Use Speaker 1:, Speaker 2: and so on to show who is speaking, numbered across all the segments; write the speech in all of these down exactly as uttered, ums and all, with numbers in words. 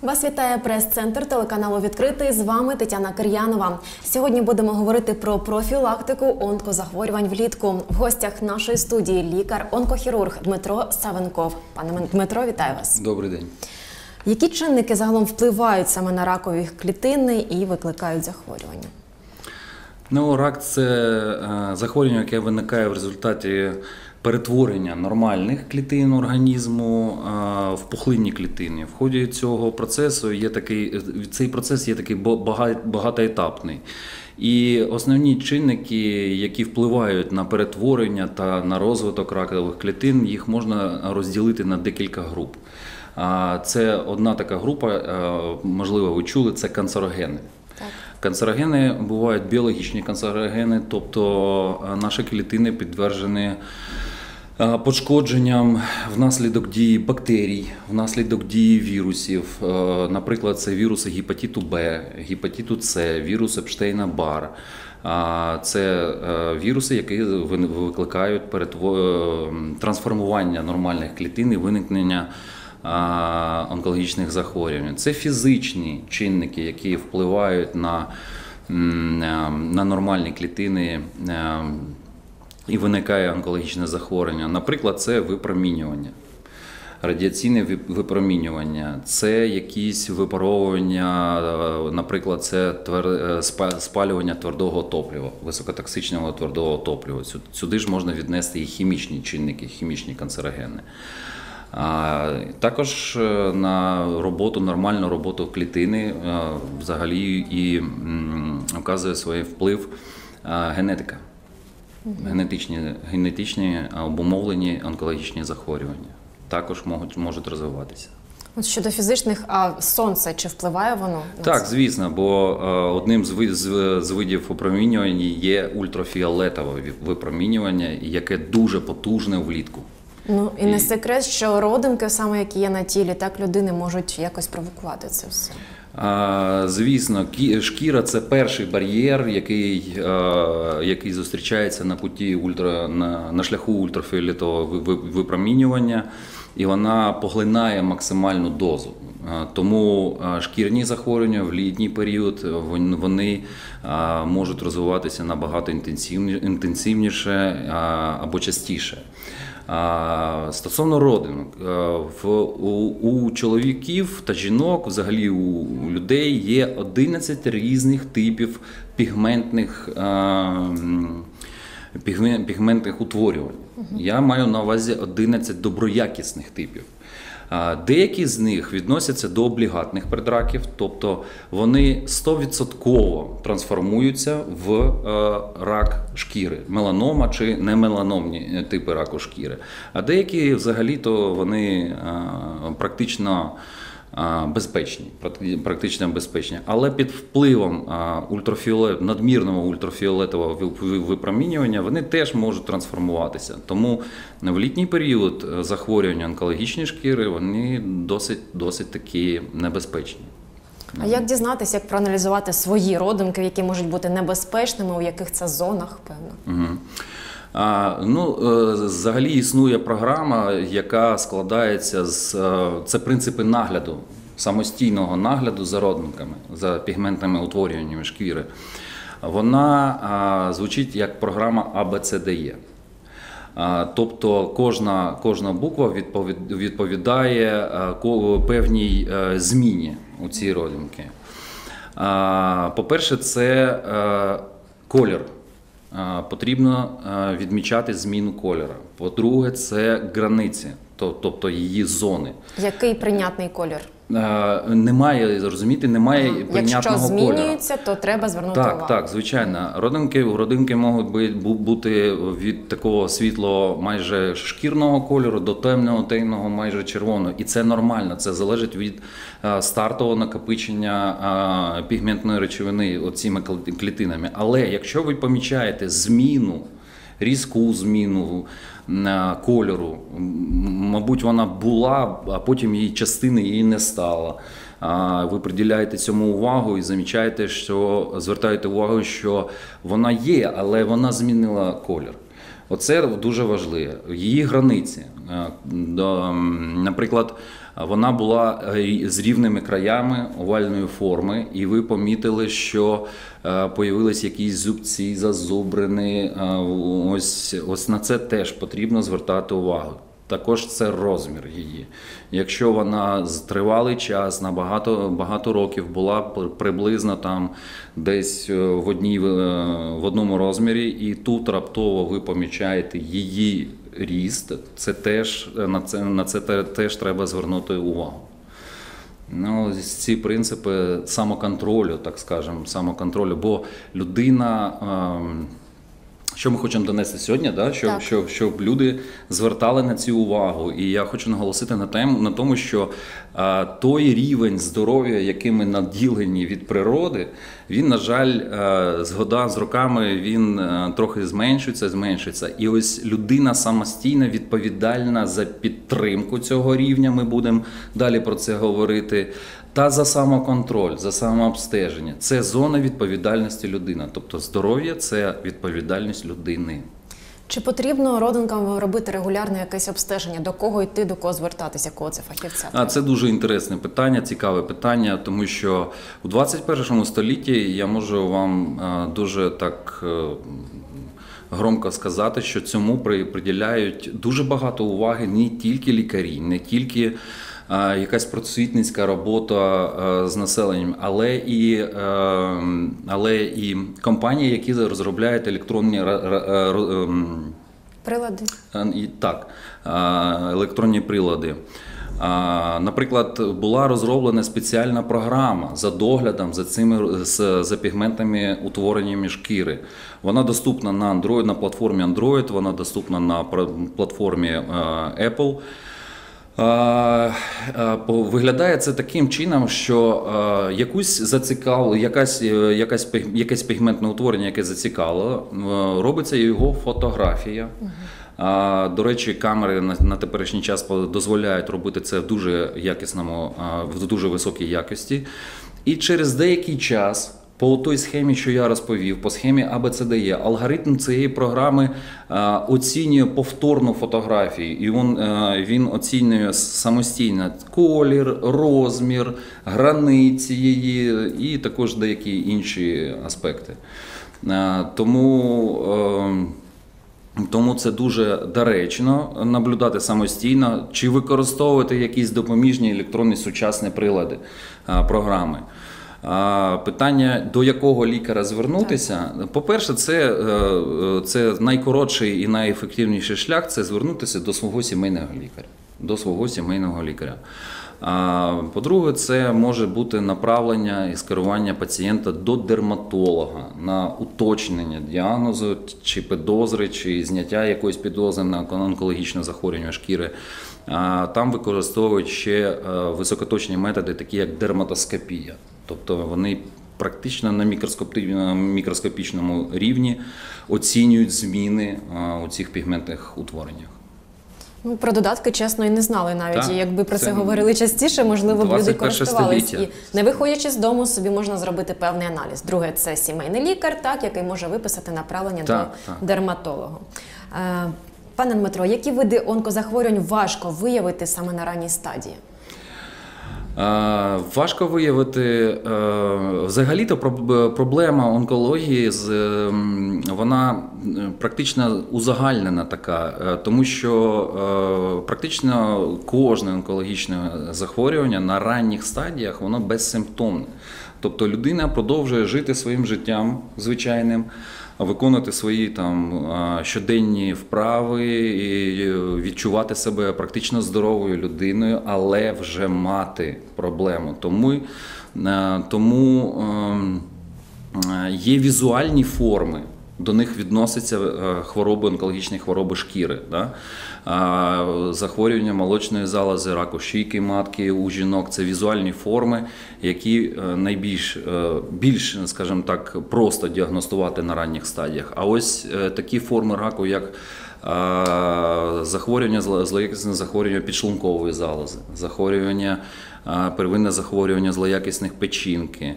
Speaker 1: Вас вітає прес-центр телеканалу «Відкритий». З вами Тетяна Кир'янова. Сьогодні будемо говорити про профілактику онкозахворювань влітку. В гостях нашої студії лікар-онкохірург Дмитро Савенков. Пане Дмитро, вітаю вас.
Speaker 2: Добрий день.
Speaker 1: Які чинники загалом впливають саме на ракові клітини і викликають захворювання?
Speaker 2: Ну, рак – це захворювання, яке виникає в результаті перетворення нормальних клітин організму в пухлинні клітини. В ході цього процесу є такий, цей процес є такий багатоетапний. І основні чинники, які впливають на перетворення та на розвиток ракових клітин, їх можна розділити на декілька груп. Це одна така група, можливо, ви чули, це канцерогени.
Speaker 1: Так.
Speaker 2: Канцерогени бувають біологічні канцерогени, тобто наші клітини підтверджені пошкодженням внаслідок дії бактерій, внаслідок дії вірусів. Наприклад, це віруси гепатиту Б, гепатиту С, вірус Епштейна-Бар. Це віруси, які викликають трансформування нормальних клітин і виникнення онкологічних захворювань. Це фізичні чинники, які впливають на, на нормальні клітини і виникає онкологічне захворювання. Наприклад, це випромінювання, радіаційне випромінювання, це якісь випаровування, наприклад, це спалювання твердого топлива, високотоксичного твердого топлива. Сюди ж можна віднести і хімічні чинники, хімічні канцерогени. Також на роботу, нормальну роботу клітини взагалі і оказує свій вплив генетика, генетичні, генетичні обумовлені онкологічні захворювання. Також можуть, можуть розвиватися.
Speaker 1: От щодо фізичних, а сонце, чи впливає воно на
Speaker 2: Так,
Speaker 1: це?
Speaker 2: звісно, бо одним з видів випромінювання є ультрафіолетове випромінювання, яке дуже потужне влітку.
Speaker 1: Ну, і не секрет, що родимки, саме які є на тілі, так людини можуть якось провокувати це все.
Speaker 2: А, звісно, шкіра – це перший бар'єр, який, а, який зустрічається на путі ультра, на, на шляху ультрафіолетового випромінювання, і вона поглинає максимальну дозу. А, тому а, шкірні захворювання в літній період вони а, можуть розвиватися набагато інтенсивніше а, або частіше. Стосовно родинок, в, у, у чоловіків та жінок, взагалі у людей є одинадцять різних типів пігментних, пігментних утворювань. Угу. Я маю на увазі одинадцять доброякісних типів. Деякі з них відносяться до облігатних предраків, тобто вони сто відсотків трансформуються в рак шкіри, меланома чи немеланомні типи раку шкіри. А деякі взагалі-то вони практично безпечні, практично безпечні. Але під впливом ультрафіолет, надмірного ультрафіолетового випромінювання вони теж можуть трансформуватися. Тому в літній період захворювання онкологічної шкіри вони досить, досить такі небезпечні.
Speaker 1: А як дізнатися, як проаналізувати свої родимки, які можуть бути небезпечними, у яких це зонах, певно?
Speaker 2: Угу. А, ну, взагалі існує програма, яка складається з, це принципи нагляду, самостійного нагляду за родинками, за пігментними утворюваннями шкіри. Вона а, звучить як програма А Б Це Де Е. А, тобто кожна, кожна буква відповідає а, певній а, зміні у цій родинці. По-перше, це а, колір. Потрібно відмічати зміну кольору. По-друге, це границі, тобто її зони.
Speaker 1: Який прийнятний колір?
Speaker 2: Немає, розумієте, немає
Speaker 1: ага.
Speaker 2: прийнятного кольору.
Speaker 1: Якщо змінюється, то треба звернути
Speaker 2: так,
Speaker 1: увагу.
Speaker 2: Так, звичайно. Родинки, родинки можуть бути від такого світлого майже шкірного кольору до темного, темного майже червоного. І це нормально, це залежить від стартового накопичення пігментної речовини цими клітинами. Але якщо ви помічаєте зміну, різку зміну кольору, мабуть, вона була, а потім її частини її не стало. Ви приділяєте цьому увагу і замічаєте, що звертаєте увагу, що вона є, але вона змінила колір. Оце дуже важливо. Її границі. Наприклад, вона була з рівними краями овальної форми, і ви помітили, що появились якісь зубці, зазубрини. Ось, ось на це теж потрібно звертати увагу. Також це розмір її. Якщо вона з тривалий час, на багато, багато років була приблизно там десь в, одній, в одному розмірі, і тут раптово ви помічаєте її ріст, це теж, на це, на це теж треба звернути увагу. Ну, ці принципи самоконтролю, так скажемо, самоконтролю, бо людина... Що ми хочемо донести сьогодні, да? Щоб, щоб, щоб люди звертали на цю увагу. І я хочу наголосити на, тему, на тому, що а, той рівень здоров'я, яким ми наділені від природи, він, на жаль, а, згода з роками, він а, трохи зменшується, зменшується. І ось людина самостійно відповідальна за підтримку цього рівня, ми будемо далі про це говорити, та за самоконтроль, за самообстеження. Це зона відповідальності людини. Тобто здоров'я – це відповідальність людини.
Speaker 1: Чи потрібно родинкам робити регулярне якесь обстеження? До кого йти, до кого звертатися, кого це фахівця?
Speaker 2: А це дуже інтересне питання, цікаве питання, тому що у двадцять першому столітті я можу вам дуже так громко сказати, що цьому приділяють дуже багато уваги не тільки лікарі, не тільки якась просвітницька робота з населенням, але і, але і компанії, які розробляють електронні
Speaker 1: прилади.
Speaker 2: Так, електронні прилади. Наприклад, була розроблена спеціальна програма за доглядом за цими за пігментами утвореннями шкіри. Вона доступна на Android, на платформі Android, вона доступна на платформі Apple. Виглядає це таким чином, що якусь зацікавило, якась, якась, якесь пігментне утворення, яке зацікавило, робиться його фотографія. Uh-huh. До речі, камери на теперішній час дозволяють робити це в дуже якісному, в дуже високій якості. І через деякий час, по той схемі, що я розповів, по схемі А Б Ц Д Е, алгоритм цієї програми а, оцінює повторну фотографію. І він, а, він оцінює самостійно колір, розмір, границі її і також деякі інші аспекти. А, тому... А, Тому це дуже доречно наблюдати самостійно, чи використовувати якісь допоміжні електронні сучасні прилади, програми. Питання, до якого лікаря звернутися, по-перше, це, це найкоротший і найефективніший шлях – це звернутися до свого сімейного лікаря. До свого сімейного лікаря. По-друге, це може бути направлення і скерування пацієнта до дерматолога на уточнення діагнозу, чи підозри, чи зняття якоїсь підозри на онкологічне захворювання шкіри. Там використовують ще високоточні методи, такі як дерматоскопія. Тобто вони практично на мікроскопічному рівні оцінюють зміни у цих пігментних утвореннях.
Speaker 1: Ну, про додатки, чесно, і не знали навіть.
Speaker 2: Так,
Speaker 1: і якби про це, це говорили частіше, можливо, б люди користувались. І не виходячи з дому, собі можна зробити певний аналіз. Друге – це сімейний лікар, так, який може виписати направлення так, до так. дерматолога. Е, пане Дмитро, які види онкозахворювань важко виявити саме на ранній стадії?
Speaker 2: Важко виявити. Взагалі-то проблема онкології, вона практично узагальнена така, тому що практично кожне онкологічне захворювання на ранніх стадіях, воно безсимптомне. Тобто людина продовжує жити своїм життям звичайним, виконувати свої там щоденні вправи і відчувати себе практично здоровою людиною, але вже мати проблему. Тому, тому є візуальні форми. До них відносяться хвороби, онкологічні хвороби шкіри, да? Захворювання молочної залози, раку шийки матки у жінок – це візуальні форми, які найбільш, більш, скажімо так, просто діагностувати на ранніх стадіях. А ось такі форми раку, як захворювання, злоякісне захворювання підшлункової залози, захворювання, первинне захворювання злоякісних печінки,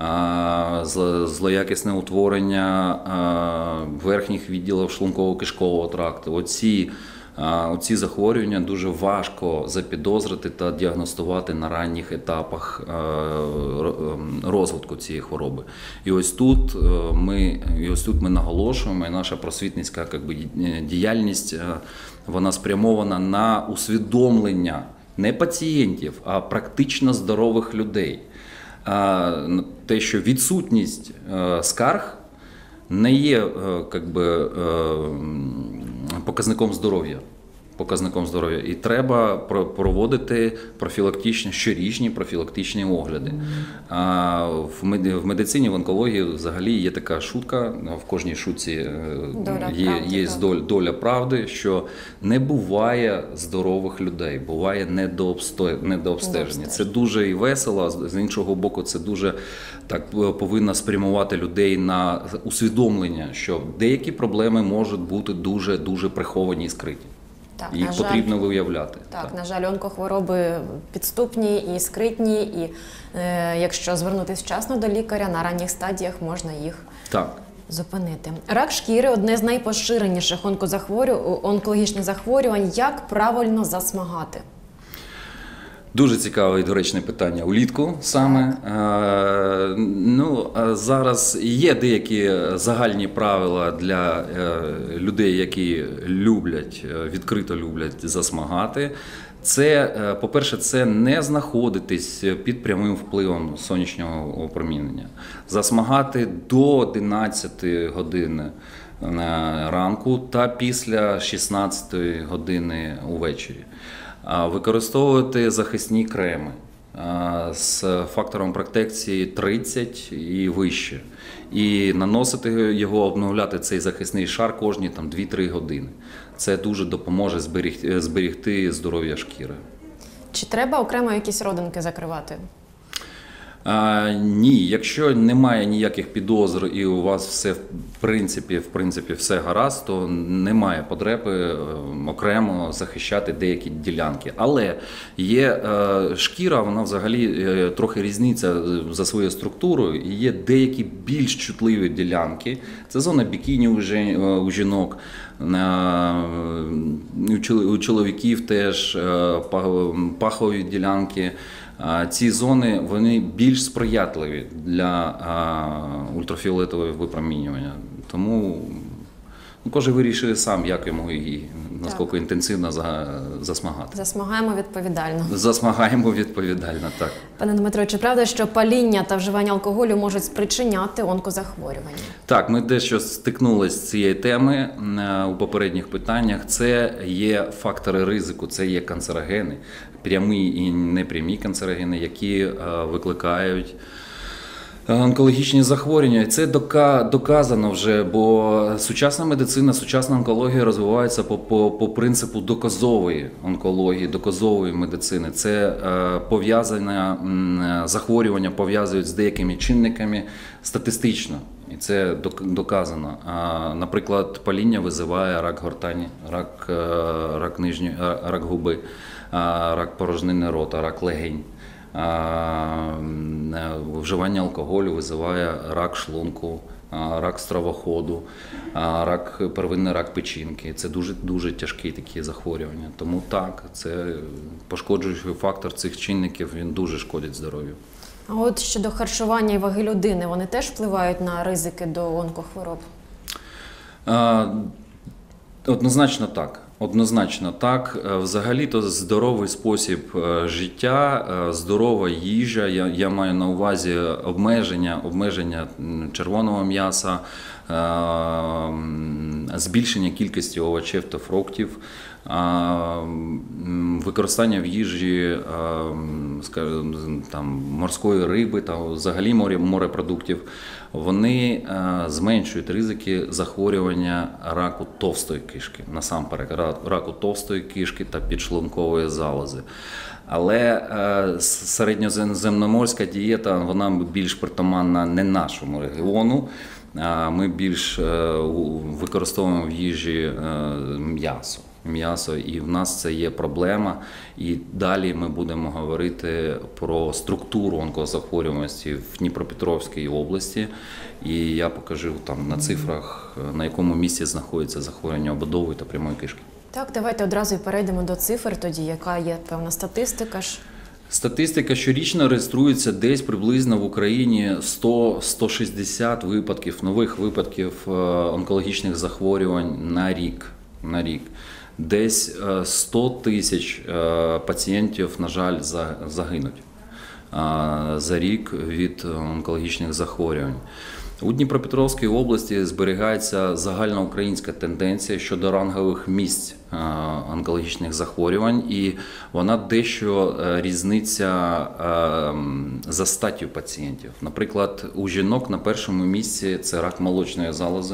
Speaker 2: злоякісне утворення верхніх відділів шлунково-кишкового тракту. Оці, оці захворювання дуже важко запідозрити та діагностувати на ранніх етапах розвитку цієї хвороби. І ось тут ми, і ось тут ми наголошуємо, і наша просвітницька як би, діяльність вона спрямована на усвідомлення не пацієнтів, а практично здорових людей. Те, що відсутність скарг не є як би, показником здоров'я. Показником здоров'я. І треба проводити профілактичні, щорічні профілактичні огляди. А в медицині, в онкології взагалі є така шутка, в кожній шутці доля є, правди, є доля, доля правди, що не буває здорових людей, буває недообстеження. Це дуже і весело, з іншого боку це дуже так повинно спрямувати людей на усвідомлення, що деякі проблеми можуть бути дуже-дуже приховані і скриті.
Speaker 1: Так,
Speaker 2: їх
Speaker 1: жаль,
Speaker 2: потрібно виявляти.
Speaker 1: Так, так, на жаль, онкохвороби підступні і скритні, і е, якщо звернутися вчасно до лікаря, на ранніх стадіях можна їх
Speaker 2: так.
Speaker 1: зупинити. Рак шкіри – одне з найпоширеніших онкозахворю... онкологічних захворювань. Як правильно засмагати?
Speaker 2: Дуже цікаве і доречне питання улітку саме. Е, ну, зараз є деякі загальні правила для е, людей, які люблять, відкрито люблять засмагати. Це, е, по-перше, це не знаходитись під прямим впливом сонячного опромінення. Засмагати до одинадцятої години ранку та після шістнадцятої години увечері. Використовувати захисні креми з фактором протекції тридцять і вище. І наносити його, обновляти цей захисний шар кожні там, дві-три години. Це дуже допоможе зберігти, зберігти здоров'я шкіри.
Speaker 1: Чи треба окремо якісь родинки закривати?
Speaker 2: А, ні, якщо немає ніяких підозр і у вас все в принципі, в принципі все гаразд, то немає потреби окремо захищати деякі ділянки. Але є е, шкіра, вона взагалі е, трохи різниця за своєю структурою, і є деякі більш чутливі ділянки. Це зона бікіні у, жін, у жінок, е, у чоловіків теж е, пахові ділянки. Ці зони вони більш сприятливі для ультрафіолетового випромінювання. Тому ну, кожен вирішує сам, як йому і наскільки інтенсивно засмагати.
Speaker 1: Засмагаємо відповідально.
Speaker 2: Засмагаємо відповідально, так.
Speaker 1: Пане Дмитро, чи правда, що паління та вживання алкоголю можуть спричиняти онкозахворювання? Так,
Speaker 2: ми дещо стикнулися з цієї теми у попередніх питаннях. Це є фактори ризику, це є канцерогени, прямі і непрямі канцерогени, які викликають онкологічні захворювання. І це доказано вже, бо сучасна медицина, сучасна онкологія розвивається по, по, по принципу доказової онкології, доказової медицини. Це е, пов'язане захворювання пов'язують з деякими чинниками статистично. І це доказано. А, наприклад, паління визиває рак гортані, рак, рак нижньої, рак губи, рак порожнини рота, рак легень. Вживання алкоголю визиває рак шлунку, рак стравоходу, рак, первинний рак печінки. Це дуже, дуже тяжкі такі захворювання. Тому так, це пошкоджуючий фактор цих чинників, він дуже шкодить здоров'ю.
Speaker 1: А от щодо харчування і ваги людини, вони теж впливають на ризики до онкохвороб?
Speaker 2: А, однозначно так. Однозначно так. Взагалі-то здоровий спосіб життя, здорова їжа, я, я маю на увазі обмеження, обмеження червоного м'яса, збільшення кількості овочів та фруктів, використання в їжі скажімо, там, морської риби та взагалі морепродуктів, вони зменшують ризики захворювання раку товстої кишки, насамперед раку товстої кишки та підшлункової залози. Але середньоземноморська дієта, вона більш притаманна не нашому регіону. Ми більш використовуємо в їжі м'ясо. м'ясо, і в нас це є проблема. І далі ми будемо говорити про структуру онкозахворюваності в Дніпропетровській області. І я покажу там на цифрах, на якому місці знаходиться захворювання ободової та прямої кишки.
Speaker 1: Так, давайте одразу і перейдемо до цифр тоді, яка є певна статистика ж.
Speaker 2: Статистика щорічно реєструється десь приблизно в Україні сто - сто шістдесят випадків, нових випадків онкологічних захворювань на рік. На рік. Десь сто тисяч пацієнтів, на жаль, загинуть за рік від онкологічних захворювань. У Дніпропетровській області зберігається загальноукраїнська тенденція щодо рангових місць онкологічних захворювань, і вона дещо різниця за статтю пацієнтів. Наприклад, у жінок на першому місці це рак молочної залози,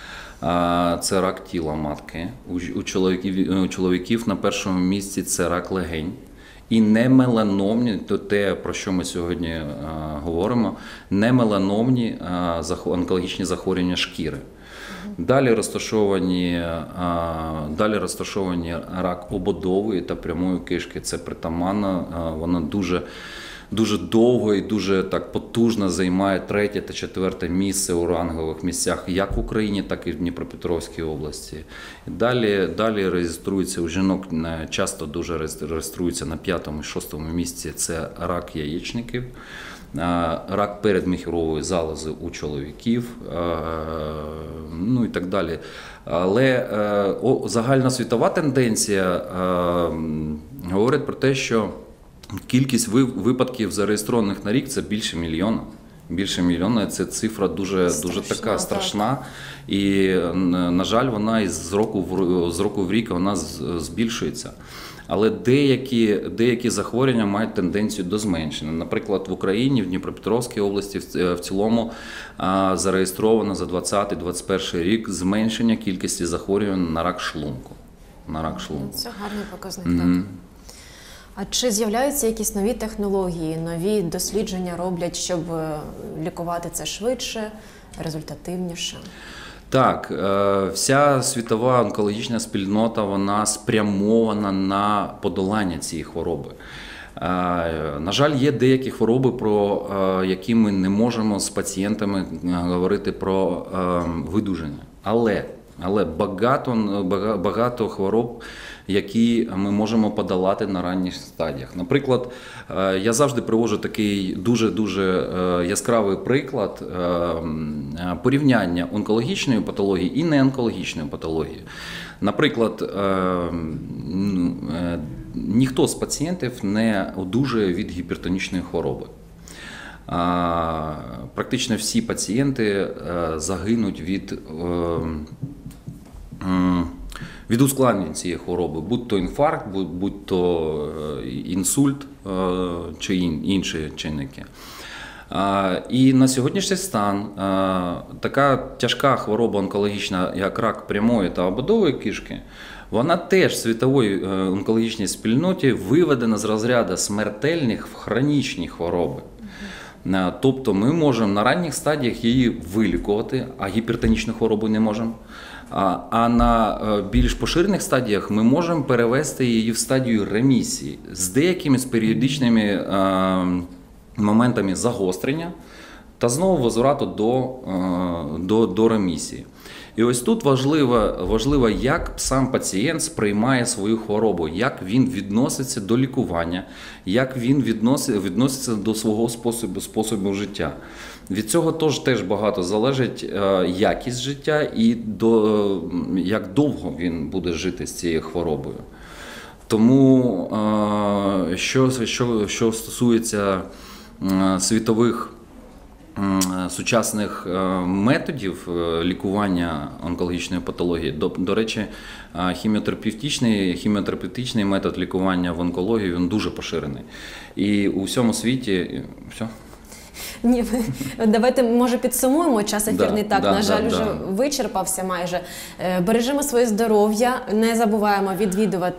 Speaker 2: це рак тіла матки, у чоловіків, у чоловіків на першому місці це рак легень. І не меланомні, то те, про що ми сьогодні а, говоримо, не меланомні а, онкологічні захворювання шкіри. Далі розташовані, а, далі розташовані рак ободової та прямої кишки. Це притаманно, а, вона дуже, дуже довго і дуже так потужно займає третє та четверте місце у рангових місцях як в Україні, так і в Дніпропетровській області. Далі, далі реєструється у жінок, часто дуже реєструється на п'ятому і шостому місці, це рак яєчників, рак передміхурової залози у чоловіків, ну і так далі. Але загальносвітова тенденція говорить про те, що кількість випадків зареєстрованих на рік – це більше мільйона. Більше мільйона – це цифра дуже, страшна, дуже така страшна. Так. І, на жаль, вона із року в, з року в рік вона збільшується. Але деякі, деякі захворювання мають тенденцію до зменшення. Наприклад, в Україні, в Дніпропетровській області в цілому зареєстровано за двадцятий - двадцять перший рік зменшення кількості захворювань на рак шлунку. На рак шлунку.
Speaker 1: Це гарний показник, mm-hmm. так. А чи з'являються якісь нові технології, нові дослідження роблять, щоб лікувати це швидше, результативніше?
Speaker 2: Так, вся світова онкологічна спільнота, вона спрямована на подолання цієї хвороби. На жаль, є деякі хвороби, про які ми не можемо з пацієнтами говорити про видуження. Але, але багато, багато хвороб, які ми можемо подолати на ранніх стадіях. Наприклад, я завжди приводжу такий дуже-дуже яскравий приклад порівняння онкологічної патології і неонкологічної патології. Наприклад, ніхто з пацієнтів не одужує від гіпертонічної хвороби. Практично всі пацієнти загинуть від від ускладнень цієї хвороби, будь-то інфаркт, будь-то інсульт чи інші чинники. І на сьогоднішній стан така тяжка хвороба онкологічна, як рак прямої та ободової кишки, вона теж в світовій онкологічній спільноті виведена з розряду смертельних в хронічні хвороби. Тобто ми можемо на ранніх стадіях її вилікувати, а гіпертонічну хворобу не можемо. А на більш поширених стадіях ми можемо перевести її в стадію ремісії з деякими з періодичними моментами загострення та знову возврату до, до, до ремісії. І ось тут важливо, важливо, як сам пацієнт сприймає свою хворобу, як він відноситься до лікування, як він відноситься, відноситься до свого способу, способу життя. Від цього теж, теж багато залежить якість життя і до, як довго він буде жити з цією хворобою. Тому, що, що, що стосується світових сучасних методів лікування онкологічної патології. До, до речі, хіміотерапевтичний, хіміотерапевтичний метод лікування в онкології, він дуже поширений. І у всьому світі... Все?
Speaker 1: Ні, давайте, може, підсумуємо. Час ефірний,
Speaker 2: да,
Speaker 1: так,
Speaker 2: да,
Speaker 1: на жаль,
Speaker 2: да,
Speaker 1: вже
Speaker 2: да.
Speaker 1: вичерпався майже. Бережемо своє здоров'я, не забуваємо відвідувати
Speaker 2: так.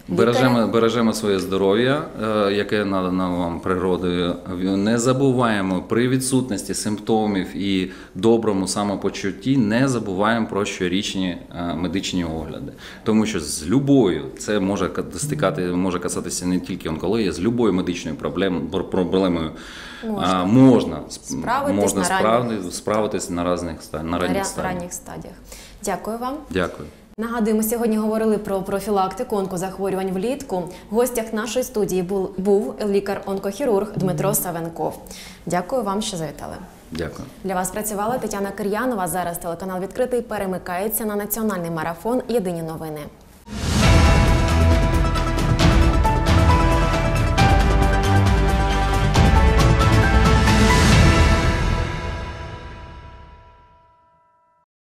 Speaker 2: Бережемо, бережемо своє здоров'я, е, яке надано вам природою. Не забуваємо при відсутності симптомів і доброму самопочутті, не забуваємо про щорічні е, медичні огляди. Тому що з любою, це може стикати, може касатися не тільки онкології, з любою медичною проблем, проблемою
Speaker 1: Можна.
Speaker 2: а, можна,
Speaker 1: Справитись
Speaker 2: можна
Speaker 1: на
Speaker 2: справді,
Speaker 1: ранніх-
Speaker 2: справитись на різних ста- на ранніх
Speaker 1: Ря-
Speaker 2: стадіях.
Speaker 1: ранніх стадіях. Дякую вам.
Speaker 2: Дякую.
Speaker 1: Нагадуємо, сьогодні говорили про профілактику онкозахворювань влітку. В гостях нашої студії був, був лікар-онкохірург Дмитро Савенков. Дякую вам, що завітали.
Speaker 2: Дякую.
Speaker 1: Для вас працювала Тетяна Кир'янова. Зараз телеканал «Відкритий» перемикається на національний марафон «Єдині новини».